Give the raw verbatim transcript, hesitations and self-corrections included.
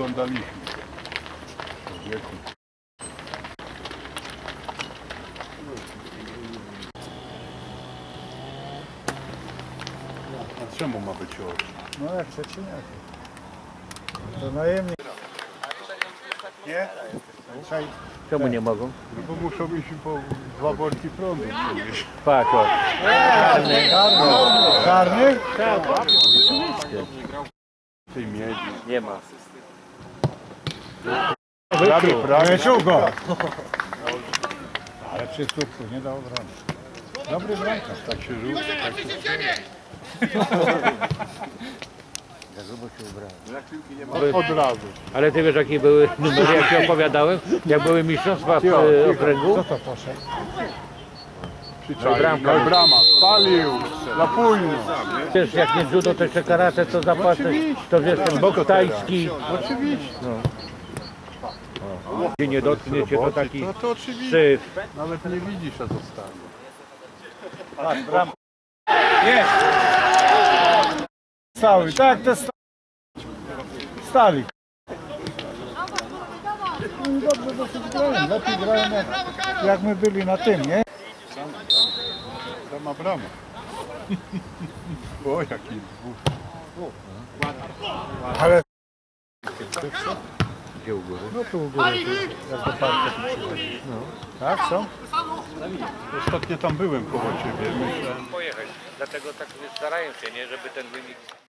oglądaliśmy. Wieku. A czemu ma być oczy? No jak przeciniak. To najemnie. Nie? Czemu nie mogą? No bo muszą iść po dwa worki prądu przywieźć. Patrz, o. Karny? Karny? Karny? Tej miedzi. Nie ma. Prawie, prawie. Wyczuł go. Ale przy słupku nie da obrony. Dobry bramkarz. Tak się rzuca. Tak się... Od razu. Ale ty wiesz, jakie były numery, jakie opowiadałem? Jak były mistrzostwa w e, okręgu? Co to poszedł? Przyczaił. No i brama. Spalił. Za późno. Wiesz, jak nie judo, to jeszcze karate, to zapłacę. To wiesz, ten bok tajski. Oczywiście. Gdzie nie dotknie cię, to taki No to oczywiście. syf. Nawet nie widzisz, a zostanie. Tak, bram. Jest! Stały, tak, to sta... stali. No dobrze dosyć grają, lepiej grają jak, jak my byli na tym, nie? Brama, brama. O, jaki dwóch. Ale Gdzie u góry? no tu u góry, tu, jak do parku przychodzi. No. Tak, są? Ostatnio tam byłem koło ciebie. Myślałem. Pojechać. Dlatego tak starają się, nie, żeby ten wynik